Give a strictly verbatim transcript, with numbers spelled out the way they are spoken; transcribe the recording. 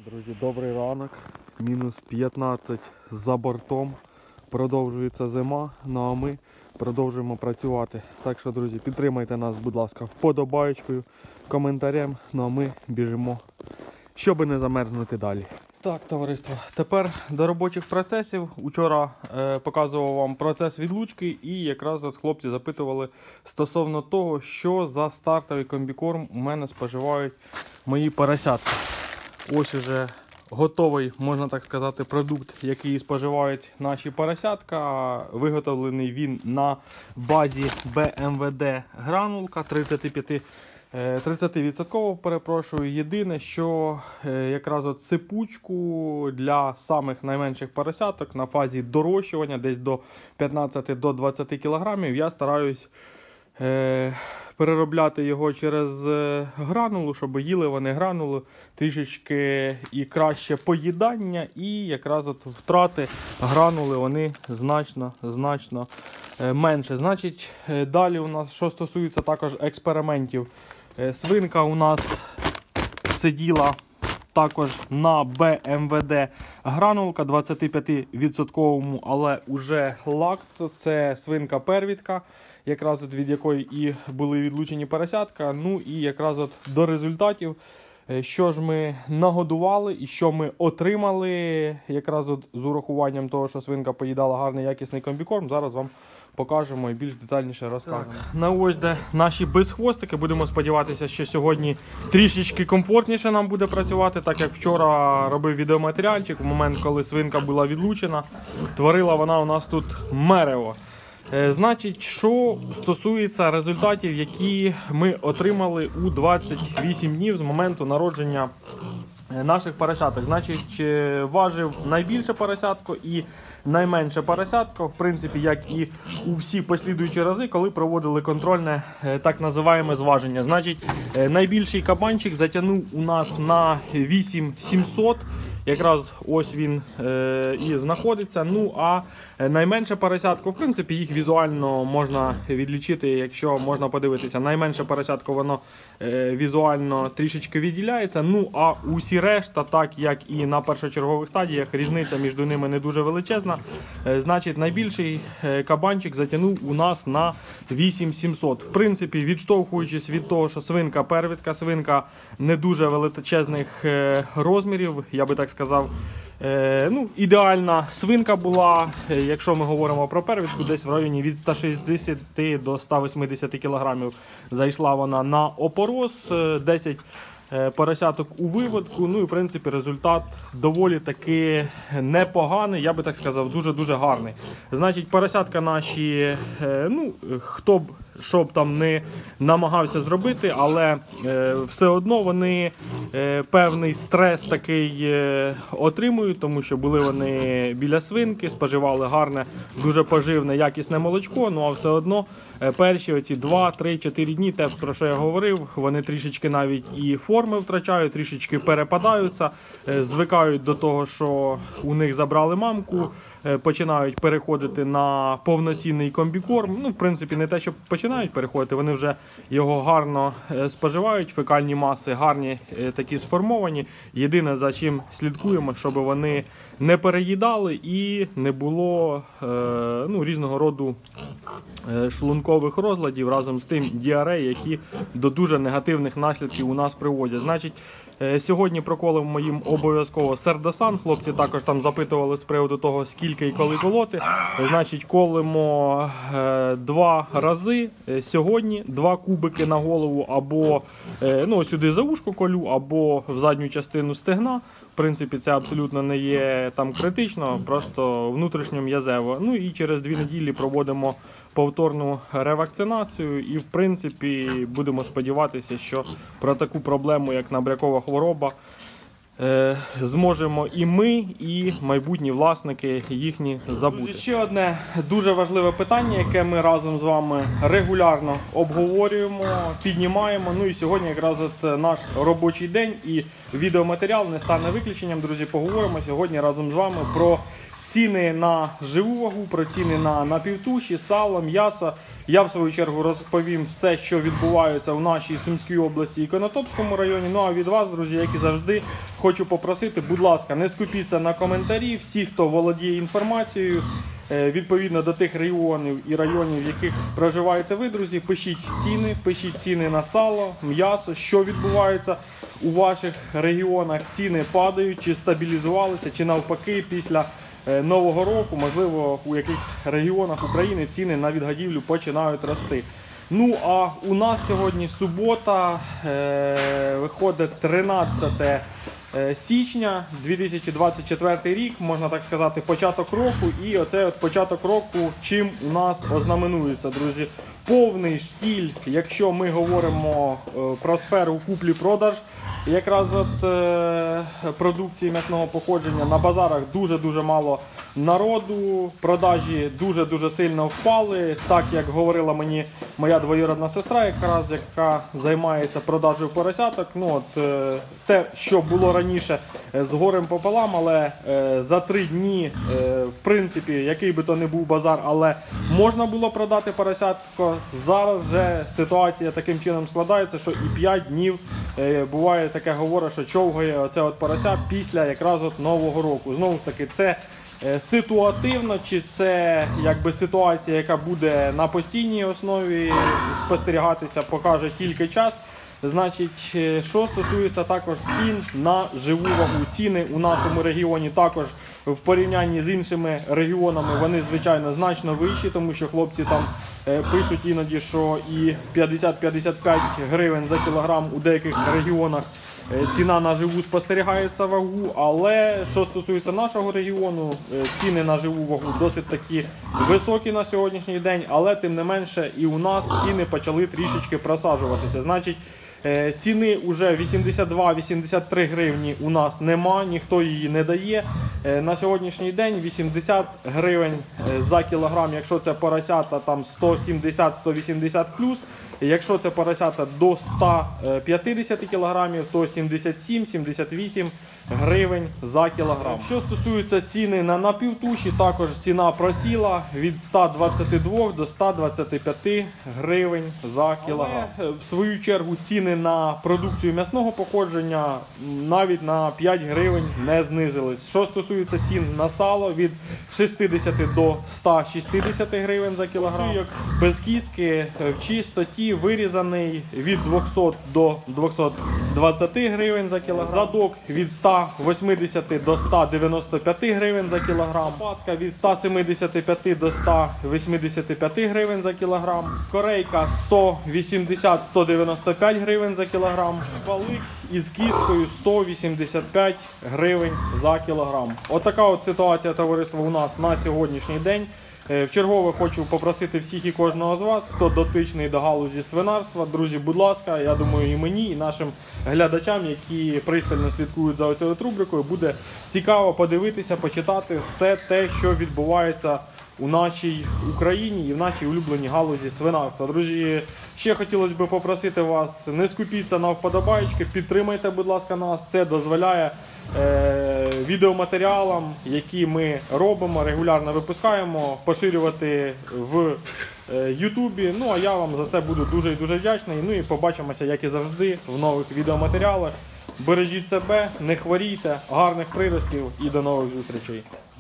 Друзі, добрий ранок. Мінус п'ятнадцять за бортом. Продовжується зима, ну а ми продовжуємо працювати. Так що, друзі, підтримайте нас, будь ласка, вподобаєчкою, коментарем. Ну а ми біжимо, щоб не замерзнути далі. Так, товариство, тепер до робочих процесів. Учора е, показував вам процес відлучки і якраз от хлопці запитували стосовно того, що за стартовий комбікорм у мене споживають мої поросятки. Ось уже готовий, можна так сказати, продукт, який споживають наші поросятка. Виготовлений він на базі бе ем ве де гранулка тридцять відсотків, перепрошую. Єдине, що якраз от сипучку для самих найменших поросяток на фазі дорощування, десь до п'ятнадцяти до двадцяти кілограмів, я стараюсь е переробляти його через гранулу, щоб їли вони гранулу, трішечки і краще поїдання, і якраз от втрати гранули вони значно, значно менше. Значить, далі у нас, що стосується також експериментів, свинка у нас сиділа також на бе ем ве де гранулка двадцятип'ятивідсотковому, але уже лакт, це свинка-первітка, якраз от від якої і були відлучені поросятка. Ну і якраз от до результатів, що ж ми нагодували і що ми отримали, якраз от з урахуванням того, що свинка поїдала гарний якісний комбікорм, зараз вам покажемо і більш детальніше розкажемо. Так, на ось де наші безхвостики. Будемо сподіватися, що сьогодні трішечки комфортніше нам буде працювати, так як вчора робив відеоматеріальчик, в момент, коли свинка була відлучена, творила вона у нас тут мерево. Значить, що стосується результатів, які ми отримали у двадцять вісім днів з моменту народження наших поросяток. Значить, важив найбільше поросятко і найменше поросятко, в принципі, як і у всі послідуючі рази, коли проводили контрольне так називаємо зваження. Значить, найбільший кабанчик затягнув у нас на вісім тисяч сімсот. Якраз ось він е, і знаходиться. Ну, а найменше поросятко, в принципі, їх візуально можна відлічити, якщо можна подивитися. Найменше поросятко, воно е, візуально трішечки відділяється. Ну, а усі решта, так як і на першочергових стадіях, різниця між ними не дуже величезна. Е, значить, найбільший е, кабанчик затягнув у нас на вісім тисяч сімсот. В принципі, відштовхуючись від того, що свинка первітка, свинка не дуже величезних е, розмірів, я би так сказав, е, ну, ідеальна свинка була, е, якщо ми говоримо про первітку, десь в районі від ста шістдесяти до ста восьмидесяти кілограмів зайшла вона на опорос, е, десять е, поросяток у виводку. Ну і в принципі результат доволі таки непоганий, я би так сказав, дуже-дуже гарний. Значить, поросятка наші, е, ну, хто б що б там не намагався зробити, але е, все одно вони е, певний стрес такий е, отримують, тому що були вони біля свинки, споживали гарне, дуже поживне, якісне молочко, ну а все одно е, перші оці два, три, чотири дні, те, про що я говорив, вони трішечки навіть і форми втрачають, трішечки перепадаються, е, звикають до того, що у них забрали мамку, починають переходити на повноцінний комбікорм. Ну, в принципі, не те, що починають переходити, вони вже його гарно споживають, фекальні маси гарні такі сформовані. Єдине, за чим слідкуємо, щоб вони не переїдали і не було е, ну, різного роду шлункових розладів, разом з тим діарей, які до дуже негативних наслідків у нас приводять. Значить, сьогодні проколимо їм обов'язково сердосан. Хлопці також там запитували з приводу того, скільки і коли колоти. Значить, колимо е, два рази. Сьогодні два кубики на голову, або е, ну, сюди за ушко колю, або в задню частину стегна. В принципі, це абсолютно не є там критично, просто внутрішньом'язево. Ну і через дві неділі проводимо повторну ревакцинацію і, в принципі, будемо сподіватися, що про таку проблему, як набрякова хвороба, е, зможемо і ми, і майбутні власники їхні забути. Друзі, ще одне дуже важливе питання, яке ми разом з вами регулярно обговорюємо, піднімаємо. Ну і сьогодні якраз от наш робочий день і відеоматеріал не стане виключенням. Друзі, поговоримо сьогодні разом з вами про ціни на живу вагу, про ціни на напівтуші, сало, м'ясо. Я в свою чергу розповім все, що відбувається в нашій Сумській області і Конотопському районі. Ну а від вас, друзі, як і завжди, хочу попросити, будь ласка, не скупіться на коментарі. Всі, хто володіє інформацією, відповідно до тих регіонів і районів, в яких проживаєте ви, друзі, пишіть ціни, пишіть ціни на сало, м'ясо, що відбувається у ваших регіонах. Ціни падають, чи стабілізувалися, чи навпаки після Нового року, можливо, у якихось регіонах України ціни на відгодівлю починають рости. Ну, а у нас сьогодні субота, е, виходить тринадцяте січня, дві тисячі двадцять четвертий рік, можна так сказати, початок року. І оце от початок року чим у нас ознаменується, друзі? Повний штіль, якщо ми говоримо е, про сферу куплі-продаж, якраз от е, продукції м'ясного походження, на базарах дуже-дуже мало народу, продажі дуже-дуже сильно впали, так як говорила мені моя двоюродна сестра, якраз яка займається продажею поросяток. Ну от е, те, що було раніше е, з горем пополам, але е, за три дні, е, в принципі, який би то не був базар, але можна було продати поросятко. Зараз же ситуація таким чином складається, що і п'ять днів е, буває таке говорить, що човгає оце от порося після якраз от Нового року. Знову ж таки, це е, ситуативно, чи це якби ситуація, яка буде на постійній основі спостерігатися, покаже тільки час. Значить, що стосується також цін на живу вагу. Ціни у нашому регіоні також в порівнянні з іншими регіонами, вони, звичайно, значно вищі, тому що хлопці там е, пишуть іноді, що і п'ятдесят - п'ятдесят п'ять гривень за кілограм у деяких регіонах е, ціна на живу спостерігається вагу. Але що стосується нашого регіону, е, ціни на живу вагу досить такі високі на сьогоднішній день, але тим не менше і у нас ціни почали трішечки просаджуватися. Значить, ціни вже вісімдесят два - вісімдесят три гривні у нас нема, ніхто її не дає. На сьогоднішній день вісімдесят гривень за кілограм, якщо це поросята там сто сімдесят - сто вісімдесят плюс. Якщо це поросята до ста п'ятдесят кілограмів, то сімдесят сім - сімдесят вісім гривень за кілограм. Що стосується ціни на напівтуші, також ціна просіла від ста двадцяти двох до ста двадцяти п'яти гривень за кілограм. Але, в свою чергу, ціни на продукцію м'ясного походження навіть на п'ять гривень не знизились. Що стосується цін на сало, від шістдесяти до ста шістдесяти гривень за кілограм. Шийок без кістки в чистоті вирізаний від двохсот до двохсот двадцяти гривень за кілограм. Задок від ста восьмидесяти до ста дев'яноста п'яти гривень за кілограм. Патка від ста семидесяти п'яти до ста вісімдесяти п'яти гривень за кілограм. Корейка сто вісімдесят - сто дев'яносто п'ять гривень за кілограм. Балик із кісткою сто вісімдесят п'ять гривень за кілограм. Отака от ситуація, товариство, у нас на сьогоднішній день. Вчергове хочу попросити всіх і кожного з вас, хто дотичний до галузі свинарства, друзі, будь ласка, я думаю, і мені, і нашим глядачам, які пристально слідкують за оцією рубрикою, буде цікаво подивитися, почитати все те, що відбувається у нашій Україні і в нашій улюбленій галузі свинарства. Друзі, ще хотілося б попросити вас, не скупіться на вподобайки, підтримайте, будь ласка, нас, це дозволяє е відеоматеріалам, які ми робимо, регулярно випускаємо, поширювати в Ютубі. Ну, а я вам за це буду дуже і дуже вдячний. Ну і побачимося, як і завжди, в нових відеоматеріалах. Бережіть себе, не хворійте, гарних приростів і до нових зустрічей.